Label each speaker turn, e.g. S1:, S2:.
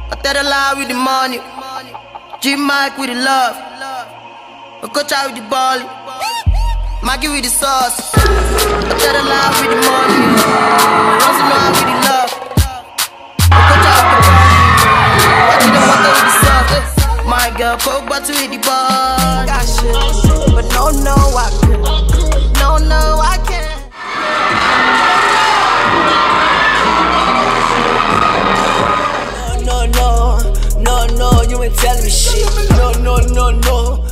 S1: I tell the lie with the money. G-Mike with the love. I coach out with the ball. Maggie with the sauce. I tell the lie with the money. Runs know with the love. I coach out with the ball. Watching the water with the sauce. My girl, coke bottle with the ball. Got shit, but no, I can't. No, I can't.
S2: No, you ain't telling me shit. No,